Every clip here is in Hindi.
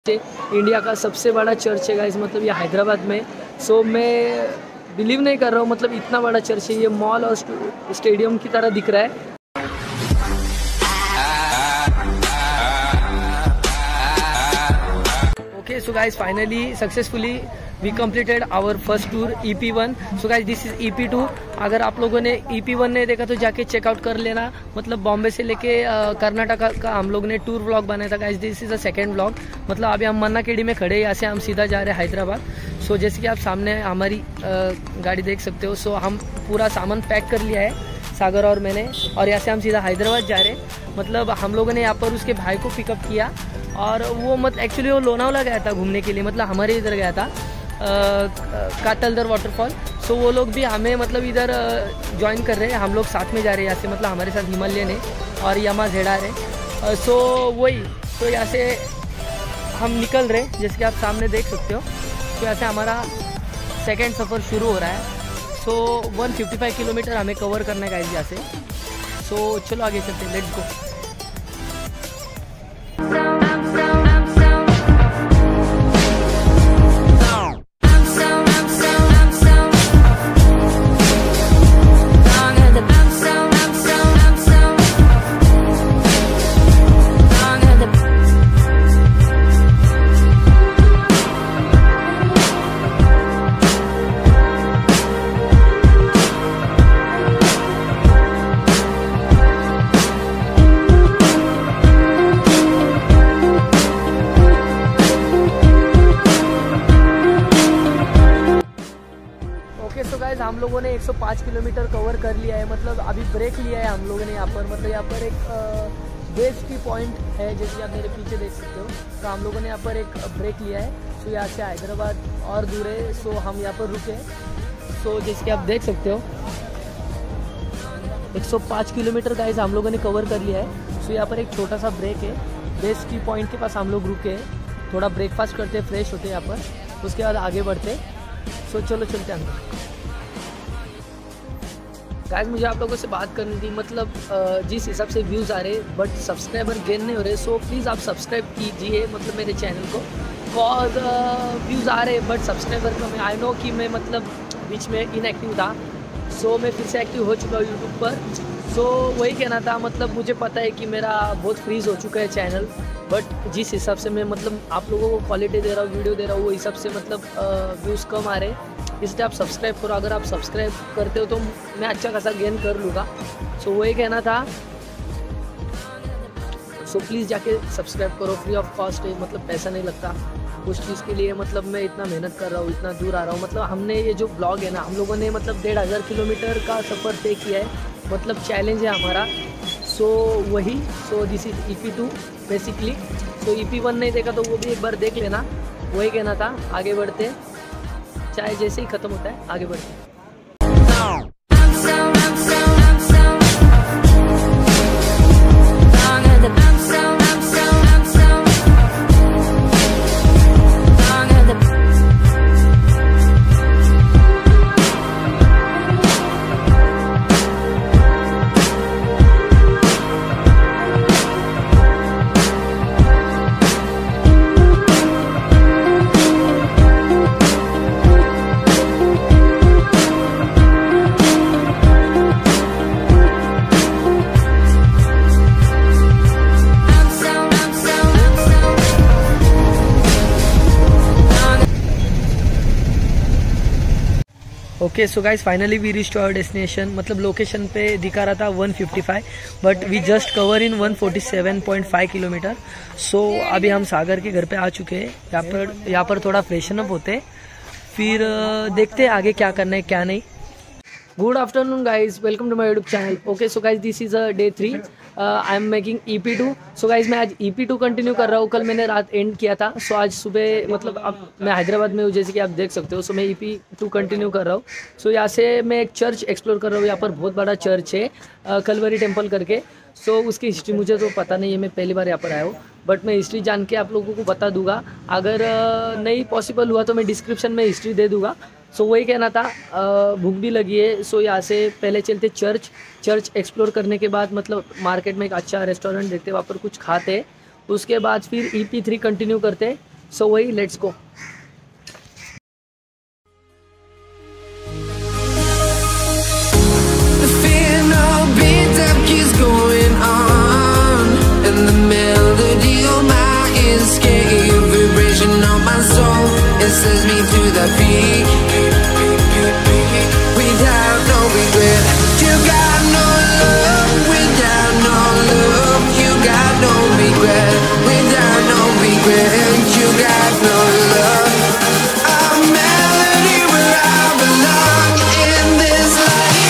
इंडिया का सबसे बड़ा चर्च है गाइस, मतलब ये हैदराबाद में। सो मैं बिलीव नहीं कर रहा हूँ, मतलब इतना बड़ा चर्च है। ये मॉल और स्टेडियम की तरह दिख रहा है। Okay, so guys, finally successfully we completed our first tour EP1. So guys, this is EP2. अगर आप लोगों ने EP1 नहीं देखा तो जाके चेकआउट कर लेना। मतलब बॉम्बे से लेके कर्नाटका का हम लोग ने टूर व्लॉग बनाया था guys. This is a second vlog. मतलब अभी हम मन्नाकेडी में खड़े हैं, यहाँ से हम सीधा जा रहे हैं हैदराबाद। सो जैसे कि आप सामने हमारी गाड़ी देख सकते हो। सो हम पूरा सामान पैक कर लिया है, सागर और मैंने, और यहाँ से हम सीधा हैदराबाद जा रहे हैं। मतलब हम लोगों ने यहाँ पर उसके भाई को पिकअप किया, और वो एक्चुअली वो लोनावला गया था घूमने के लिए, मतलब हमारे इधर गया था कातलदर वाटरफॉल। सो वो लोग भी हमें मतलब इधर ज्वाइन कर रहे हैं। हम लोग साथ में जा रहे हैं यहाँ से, मतलब हमारे साथ हिमालयन है और यामा जेडा है। सो वही, तो यहाँ से हम निकल रहे हैं, जैसे कि आप सामने देख सकते हो। तो यहाँ से हमारा सेकेंड सफ़र शुरू हो रहा है। सो 155 किलोमीटर हमें कवर करना है गाइस यहाँ से। सो चलो आगे चलते हैं, लेट्स गो। तो गाइस हम लोगों ने 105 किलोमीटर कवर कर लिया है। मतलब अभी ब्रेक लिया है हम लोगों ने यहाँ पर। मतलब यहाँ पर एक बेस की पॉइंट है, जैसे आप मेरे पीछे देख सकते हो। तो हम लोगों ने यहाँ पर एक ब्रेक लिया है। सो यहाँ से हैदराबाद और दूर है। सो हम यहाँ पर रुके। सो जैसे कि आप देख सकते हो 105 किलोमीटर गाइस हम लोगों ने कवर कर लिया है। सो यहाँ पर एक छोटा सा ब्रेक है, बेस की पॉइंट के पास हम लोग रुके हैं। थोड़ा ब्रेकफास्ट करते, फ्रेश होते यहाँ पर, उसके बाद आगे बढ़ते। सो चलो चलते अंदर। गाइस मुझे आप लोगों से बात करनी थी, मतलब जिस हिसाब से व्यूज़ आ रहे बट सब्सक्राइबर गेन नहीं हो रहे। सो प्लीज़ आप सब्सक्राइब कीजिए मतलब मेरे चैनल को। कॉज व्यूज़ आ रहे बट सब्सक्राइबर कम है। आई नो कि मैं मतलब बीच में इनएक्टिव था। सो मैं फिर से एक्टिव हो चुका हूँ यूट्यूब पर। सो वही कहना था, मतलब मुझे पता है कि मेरा बहुत फ्रीज हो चुका है चैनल, बट जिस हिसाब से मैं मतलब आप लोगों को क्वालिटी दे रहा हूँ, वीडियो दे रहा हूँ, वो हिसाब से मतलब व्यूज़ कम आ रहे, इसलिए आप सब्सक्राइब करो। अगर आप सब्सक्राइब करते हो तो मैं अच्छा खासा गेन कर लूँगा। सो वही कहना था। सो प्लीज़ जाके सब्सक्राइब करो, फ्री ऑफ कॉस्ट है, मतलब पैसा नहीं लगता उस चीज़ के लिए। मतलब मैं इतना मेहनत कर रहा हूँ, इतना दूर आ रहा हूँ। मतलब हमने ये जो ब्लॉग है ना, हम लोगों ने मतलब 1500 किलोमीटर का सफ़र तय किया है, मतलब चैलेंज है हमारा। सो वही, so this is EP2 basically. So EP1 नहीं देखा तो वो भी एक बार देख लेना। वही कहना था, आगे बढ़ते, चाहे जैसे ही ख़त्म होता है आगे बढ़ते। Okay so guys finally we reach to our destination. मतलब लोकेशन पे दिखा रहा था 155, but we just cover in 147.5 kilometre. So अभी हम सागर के घर पे आ चुके हैं। यहाँ पर थोड़ा फ्रेशन अप होते, फिर देखते हैं आगे क्या करना है क्या नहीं। Good afternoon guys, welcome to my YouTube channel. Okay so guys this is day 3। I am making EP2। So guys मैं आज EP2 कंटिन्यू कर रहा हूँ। कल मैंने रात एंड किया था। सो आज सुबह मतलब अब मैं हैदराबाद में हूँ, जैसे कि आप देख सकते हो। सो मैं EP2 कंटिन्यू कर रहा हूँ। सो यहाँ से मैं एक चर्च एक्सप्लोर कर रहा हूँ। यहाँ पर बहुत बड़ा चर्च है, कलवरी टेम्पल करके। सो उसकी हिस्ट्री मुझे तो पता नहीं है, मैं पहली बार यहाँ पर आया हूँ, बट मैं हिस्ट्री जान के आप लोगों को बता दूंगा। अगर नहीं पॉसिबल हुआ तो मैं डिस्क्रिप्शन में हिस्ट्री दे दूंगा। सो वही कहना था, भूख भी लगी है। सो यहाँ से पहले चलते चर्च एक्सप्लोर करने के बाद मतलब मार्केट में एक अच्छा रेस्टोरेंट देखते, वहाँ पर कुछ खाते, उसके बाद फिर EP3 कंटिन्यू करते। सो वही let's go. It sends me to the peak without no regret. You got no love without no love. You got no regret without no regret. You got no love. A melody where I belong in this life.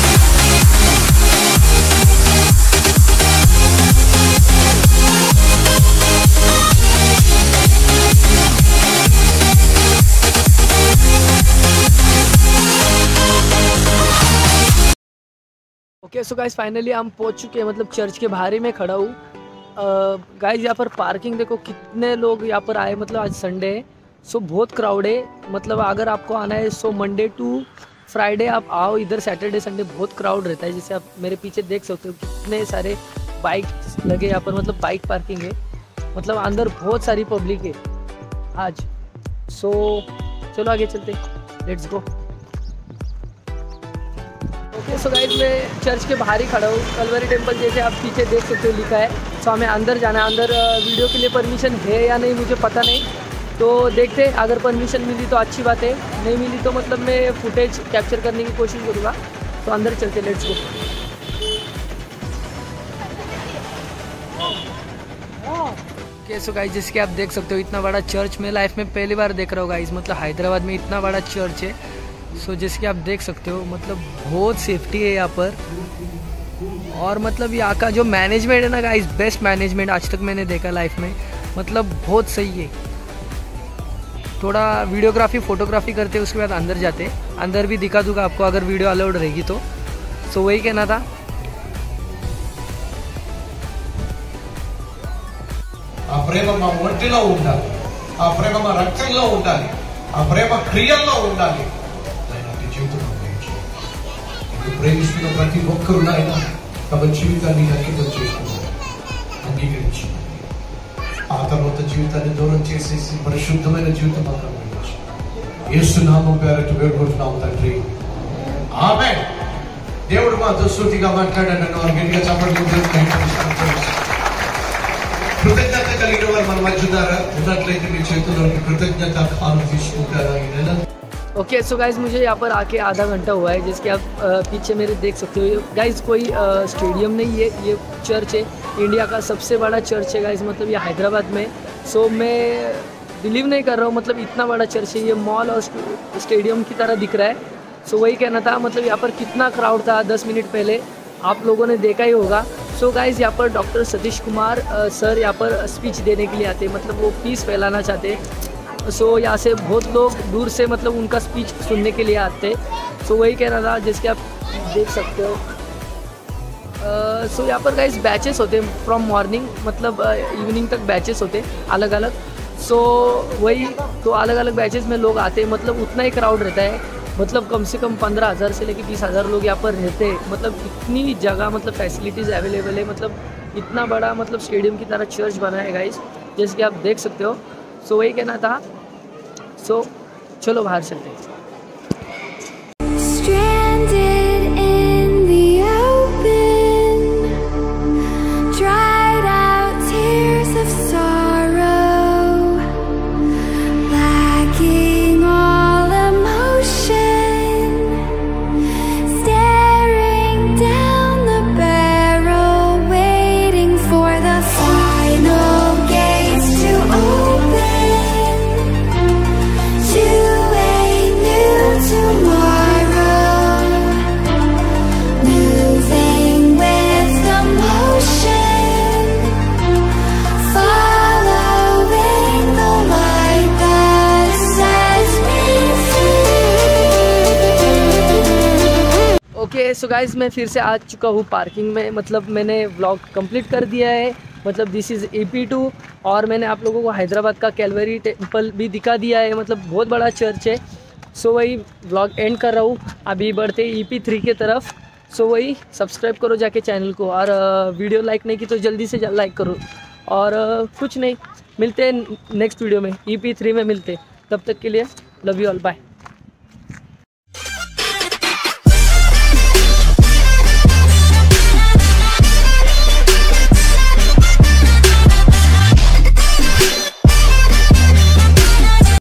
Okay so guys finally हम पहुंच चुके हैं, मतलब चर्च के बाहर ही मैं खड़ा हूँ। गाइस यहाँ पर पार्किंग देखो कितने लोग यहाँ पर आए, मतलब आज संडे है सो बहुत क्राउड है। मतलब अगर आपको आना है सो मंडे टू फ्राइडे आप आओ इधर, सैटरडे संडे बहुत क्राउड रहता है। जैसे आप मेरे पीछे देख सकते हो कितने सारे बाइक लगे यहाँ पर, मतलब बाइक पार्किंग है, मतलब अंदर बहुत सारी पब्लिक है आज। सो चलो आगे चलते, let's go. Okay so guys मैं चर्च के बाहर ही खड़ा हूँ, कलवरी टेम्पल जैसे आप पीछे देख सकते हो लिखा है। सो हमें अंदर जाना है। अंदर वीडियो के लिए परमिशन है या नहीं मुझे पता नहीं, तो देखते हैं। अगर परमिशन मिली तो अच्छी बात है, नहीं मिली तो मतलब मैं फुटेज कैप्चर करने की कोशिश करूँगा। तो अंदर चलते, let's go. Okay so guys जैसे कि आप देख सकते हो इतना बड़ा चर्च मैं लाइफ में पहली बार देख रहा हूँ गाइस। मतलब हैदराबाद में इतना बड़ा चर्च है। सो जैसे कि आप देख सकते हो मतलब बहुत सेफ्टी है यहाँ पर, और मतलब यहाँ का जो मैनेजमेंट है ना गाइस, बेस्ट मैनेजमेंट आज तक मैंने देखा लाइफ में, मतलब बहुत सही है। थोड़ा वीडियोग्राफी फोटोग्राफी करते उसके बाद अंदर जाते, अंदर भी दिखा दूंगा आपको अगर वीडियो अलाउड रहेगी तो। सो वही कहना था। ఆ ప్రేమ మా ఒంటిలో ఉండాలి, ఆ ప్రేమ మా రక్తంలో ఉండాలి, ఆ ప్రేమ క్రియల్లో ఉండాలి. అలాంటి జీవితం ప్రేమిస్తున్న ప్రతి ఒక్కరు నాయన తమ జీవితాన్ని అంకితం చేసుకున్నారు, అంగీకరించారు. ఆ తర్వాత జీవితాన్ని దూరం చేసేసి పరిశుద్ధమైన జీవితం మాకు అందించారు. యేసు నామం పేరట వేడుకుంటున్నాం తండ్రి, ఆమేన్. దేవుడు మాతో సూటిగా మాట్లాడాడని వారు గట్టిగా చెప్పండి. కృతజ్ఞత కలిగిన వారు మన మధ్య ఉన్నట్లయితే మీ చేతుల్లోకి కృతజ్ఞత కాను తీసుకుంటారా? ओके सो गाइज मुझे यहाँ पर आके आधा घंटा हुआ है, जिसके आप पीछे मेरे देख सकते हो। गाइज कोई स्टेडियम नहीं है, ये चर्च है, इंडिया का सबसे बड़ा चर्च है गाइज, मतलब ये हैदराबाद में। सो मैं बिलीव नहीं कर रहा हूँ, मतलब इतना बड़ा चर्च है, ये मॉल और स्टेडियम की तरह दिख रहा है। सो वही कहना था, मतलब यहाँ पर कितना क्राउड था 10 मिनट पहले, आप लोगों ने देखा ही होगा। सो गाइज़ यहाँ पर डॉक्टर सतीश कुमार सर यहाँ पर स्पीच देने के लिए आते हैं, मतलब वो पीस फैलाना चाहते हैं। सो यहाँ से बहुत लोग दूर से मतलब उनका स्पीच सुनने के लिए आते हैं। सो वही कहना था, जिसके आप देख सकते हो। सो यहाँ पर गाइस बैचेस होते हैं फ्रॉम मॉर्निंग, मतलब इवनिंग तक बैचेस होते हैं अलग अलग। सो वही तो अलग अलग बैचेस में लोग आते हैं, मतलब उतना ही क्राउड रहता है, मतलब कम से कम 15,000 से लेकर 20,000 लोग यहाँ पर रहते हैं। मतलब इतनी जगह, मतलब फैसिलिटीज़ अवेलेबल है, मतलब इतना बड़ा मतलब स्टेडियम की तरह चर्च बना है गाइस, जैसे कि आप देख सकते हो। सो वही कहना था। सो चलो बाहर चलते हैं। सो गाइज मैं फिर से आ चुका हूँ पार्किंग में, मतलब मैंने व्लॉग कंप्लीट कर दिया है। मतलब दिस इज़ EP2, और मैंने आप लोगों को हैदराबाद का कैलवरी टेम्पल भी दिखा दिया है, मतलब बहुत बड़ा चर्च है। सो वही व्लॉग एंड कर रहा हूँ, अभी बढ़ते EP3 के तरफ। सो वही सब्सक्राइब करो जाके चैनल को, और वीडियो लाइक नहीं की तो जल्दी से लाइक करो, और कुछ नहीं, मिलते हैं नेक्स्ट वीडियो में, EP3 में मिलते हैं। तब तक के लिए लव यू ऑल, बाय।